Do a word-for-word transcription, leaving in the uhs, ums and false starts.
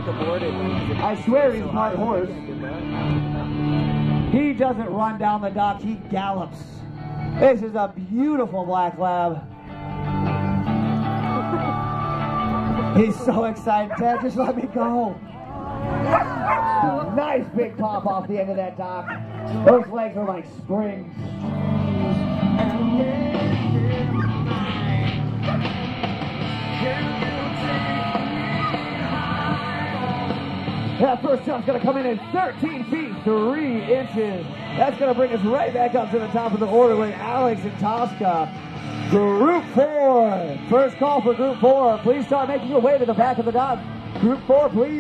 the board. And I swear he's my horse. He doesn't run down the dock, he gallops. This is a beautiful black lab. He's so excited. Dad, just let me go. Nice big pop off the end of that dock. Those legs are like springs. That first jump's going to come in at thirteen feet, three inches. That's going to bring us right back up to the top of the order with Alex and Tosca. Group four. First call for Group four. Please start making your way to the back of the dock. Group four, please.